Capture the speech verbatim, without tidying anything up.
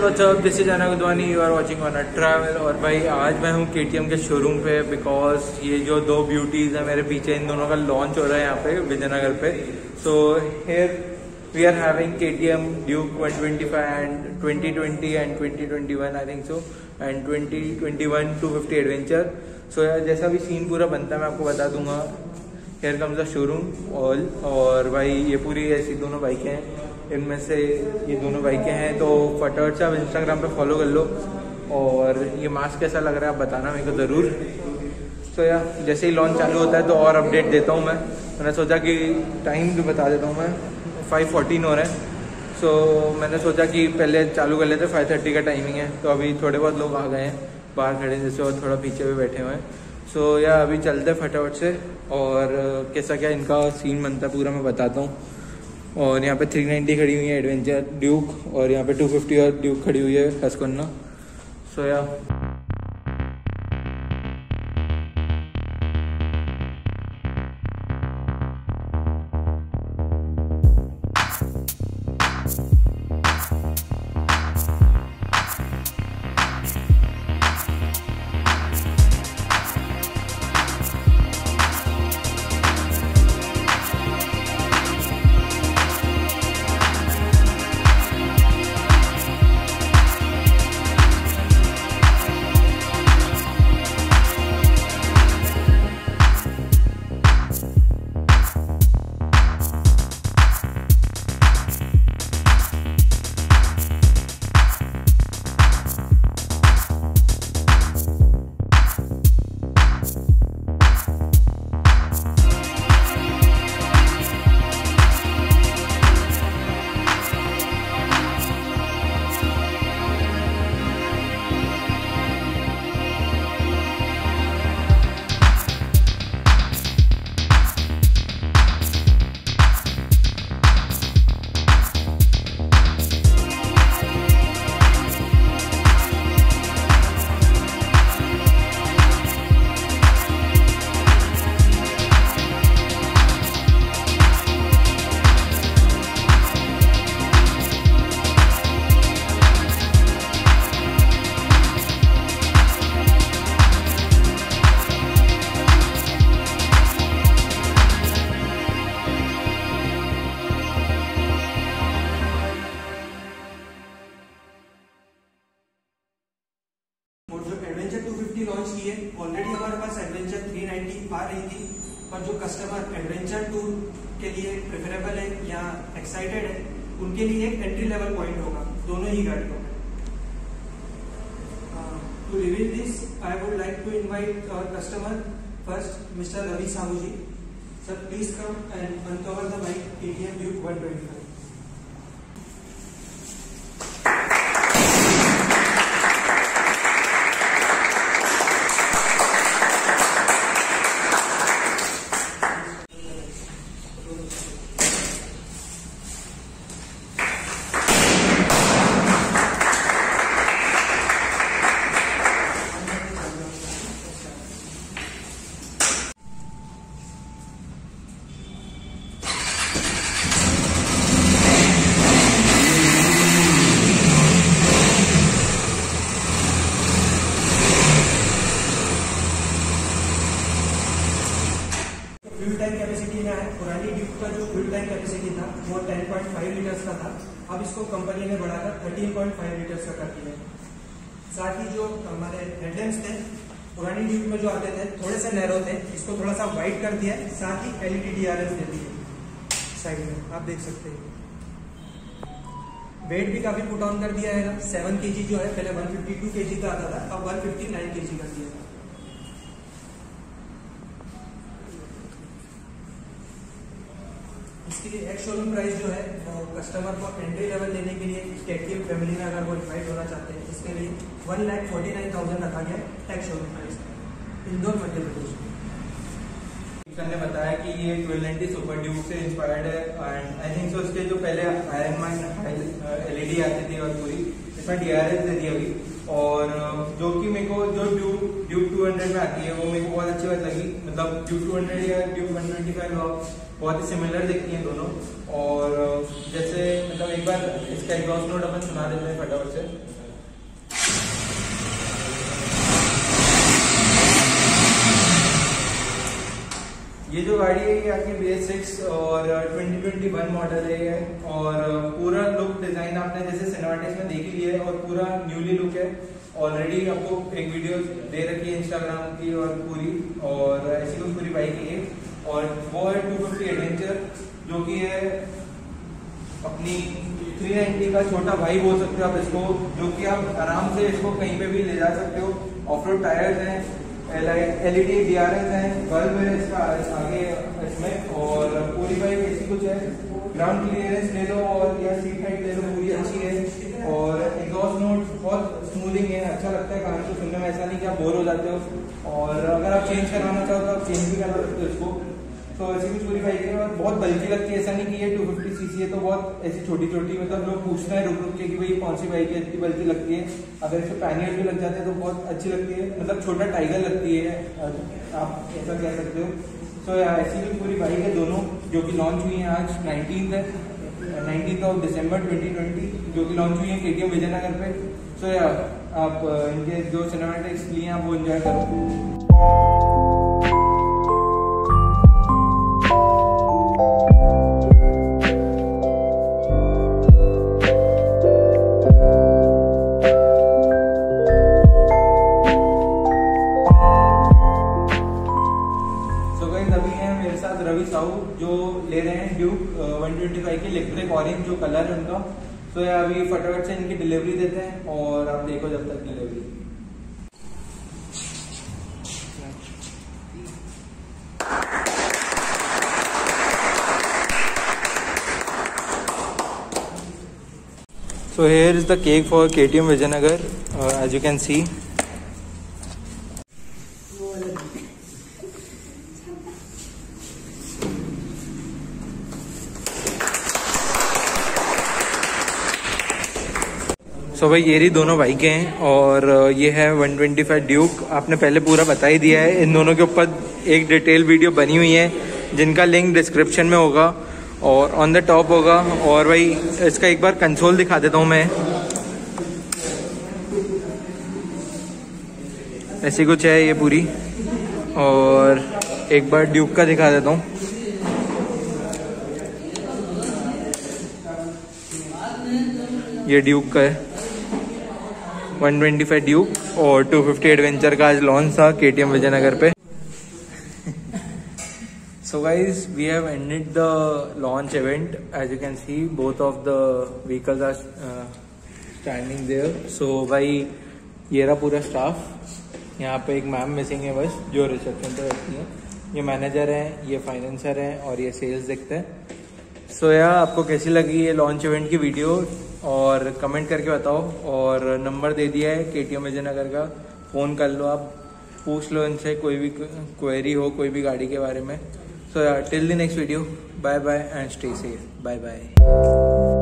What's up, this is Anant Gudwani, you are watching on a travel. और भाई आज मैं हूँ केटीएम के शोरूम पे बिकॉज ये जो दो ब्यूटीज़ हैं मेरे पीछे, इन दोनों का लॉन्च हो रहा है यहाँ पे विजयनगर पे। So here we are having KTM duke one twenty five and twenty twenty and twenty twenty one I think so, and twenty twenty one two fifty adventure. So यार जैसा भी सीन पूरा बनता है मैं आपको बता दूंगा। Here comes the showroom all. और भाई ये पूरी ऐसी दोनों बाइकें हैं, इनमें से ये दोनों बाइकें हैं। तो फटाफट से आप इंस्टाग्राम पे फॉलो कर लो। और ये मास्क कैसा लग रहा है आप बताना मेरे को ज़रूर। सो so, यार जैसे ही लॉन्च चालू होता है तो और अपडेट देता हूँ मैं। मैंने सोचा कि टाइम भी बता देता हूँ मैं, फाइव फोर्टीन हो रहा है। सो so, मैंने सोचा कि पहले चालू कर लेते, फाइव थर्टी का टाइमिंग है। तो अभी थोड़े बहुत लोग आ गए हैं बाहर खड़े जैसे, और थोड़ा पीछे भी बैठे हुए हैं। सो so, यार अभी चलते हैं फटाफट से, और कैसा क्या इनका सीन बनता है पूरा मैं बताता हूँ। और यहाँ पे थ्री नाइंटी खड़ी हुई है एडवेंचर ड्यूक, और यहाँ पे टू फिफ्टी और ड्यूक खड़ी हुई है हस्कवन्ना। सो या एडवेंचर टू फिफ्टी लॉन्च की है। ऑलरेडी हमारे पास एडवेंचर थ्री नाइंटी आ रही थी, पर जो कस्टमर एडवेंचर टूर के लिए प्रेफरेबल है या एक्साइटेड है, उनके लिए एक एंट्री लेवल पॉइंट होगा दोनों ही गाड़ियों में। To reveal this I would like to invite our customer first, mister Ravi Sahu ji. Sir please come and uncover the bike KTM duke one twenty five. Fuel tank capacity में है, पुरानी ड्यूक का जो फ्यूल टैंक कैपेसिटी था वो ten point five litres का था, अब इसको कंपनी ने बढ़ाकर थर्टीन पॉइंट फाइव लीटर्स का कर दिया है। साथ ही जो हमारे हेडलैम्प्स थे पुरानी ड्यूक में जो आते थे थोड़े से नैरो थे, इसको थोड़ा सा वाइड कर दिया है। साथ ही एलईडी डीआरएल दे दी है साइड में, आप देख सकते हैं। वेट भी काफी पुट ऑन कर दिया है, सेवन के जी जो है पहले वन फिफ्टी टू के जी का आता था, अब वन फिफ्टी नाइन के जी कर दिया है। इसके लिए एक शोरूम प्राइस जो है वो कस्टमर को एंट्री लेवल लेने के लिए केटीएम फैमिली में अगर वो इन्वाइट होना चाहते हैं, इसके लिए one lakh forty nine thousand रखा गया tax showroom price Indore Madhya Pradesh में। ने बताया कि ये ट्वेल्व नाइंटी सुपर ड्यूक से इंस्पायर्ड है, एंड आई थिंक सो इसके जो पहले आयरन मैन एलईडी आती थी और पूरी इसमें डीआरएल दे दी अभी। और जो कि मेरे को जो ड्यूक ड्यूक टू हंड्रेड में आती है वो मेरे को बहुत अच्छी बात लगी। मतलब ड्यूक टू हंड्रेड या ड्यूक वन ट्वेंटी फाइव बहुत ही सिमिलर दिखती हैं दोनों। और जैसे मतलब एक बार इसका एग्जॉस्ट नोट अपन सुना देते हैं फटाफट से। जो गाड़ी है ये आपकी बी एस सिक्स और ट्वेंटी ट्वेंटी वन मॉडल है ये, और पूरा लुक डिजाइन आपने जैसे सिनेमैटिक्स में देख लिया है और पूरा न्यूली लुक है। ऑलरेडी आपको एक वीडियो दे रखी है इंस्टाग्राम की और पूरी, और ऐसी कुछ पूरी बाइक है, और वो है टू फिफ्टी एडवेंचर जो कि है अपनी थ्री नाइंटी का छोटा भाई बोल सकते हो आप इसको, जो कि आप आराम से इसको कहीं पे भी ले जा सकते हो। ऑफ रोड टायर्स हैं, L E D D R S है, बल्ब है इसका आगे इसमें, और पूरी बाइक ऐसी कुछ है। ग्राउंड क्लियरेंस ले लो और या सीट हाइट ले लो, पूरी अच्छी है। और एग्जॉस्ट नोट बहुत स्मूथिंग है, अच्छा लगता है गाने को सुनने में, ऐसा नहीं कि आप बोर हो जाते हो। और अगर आप चेंज करवाना चाहो तो आप चेंज भी करा सकते हो इसको। तो ऐसी कुछ पूरी बाइक है और बहुत बल्कि लगती है, ऐसा नहीं कि ये टू फिफ्टी सीसी है तो बहुत ऐसी छोटी छोटी, मतलब लोग पूछते हैं रुक रुक के कि भाई कौन सी बाइक है इतनी बल्कि लगती है। अगर इसमें पैनियर्स भी लग जाते हैं तो बहुत अच्छी लगती है, मतलब छोटा टाइगर लगती है, आप ऐसा कह सकते हो। तो ऐसी भी पूरी बाइक है दोनों, जो कि लॉन्च हुई है आज नाइनटीन है nineteen of December twenty twenty, जो कि लॉन्च हुई है के टी एम विजयनगर पे। सो या आप इनके जो सिनेमैटिक्स लिए आप वो एंजॉय करो। रवि साहू जो ले रहे हैं ड्यूक वन ट्वेंटी फाइव की इलेक्ट्रिक ऑरेंज जो कलर है उनका। तो ये अभी फटाफट से इनकी डिलीवरी देते हैं और आप देखो जब तक delivery. So here is the cake for K T M Vijayanagar, uh, as you can see. So so भाई ये रही दोनों बाइकें हैं, और ये है वन ट्वेंटी फाइव ड्यूक। आपने पहले पूरा बता ही दिया है, इन दोनों के ऊपर एक डिटेल वीडियो बनी हुई है जिनका लिंक डिस्क्रिप्शन में होगा और ऑन द टॉप होगा। और भाई इसका एक बार कंसोल दिखा देता हूँ मैं, ऐसी कुछ है ये पूरी, और एक बार ड्यूक का दिखा देता हूँ। ये ड्यूक का है वन ट्वेंटी फाइव ड्यूक, और टू फिफ्टी एडवेंचर का आज लॉन्च था के टी एम विजयनगर पे। So guys we have ended the launch event, as you can see both of the vehicles are standing there. So भाई ये रहा पूरा staff, यहाँ पे एक मैम मिसिंग है बस जो रिसेप्शन पे रहती है। ये मैनेजर हैं, ये फाइनेंसर हैं और ये सेल्स देखते हैं। सो so, यार आपको कैसी लगी ये लॉन्च इवेंट की वीडियो, और कमेंट करके बताओ। और नंबर दे दिया है के टी एम विजयनगर का, फ़ोन कर लो, आप पूछ लो इनसे कोई भी क्वेरी हो कोई भी गाड़ी के बारे में। सो यार till the next video, bye bye and stay safe, bye bye.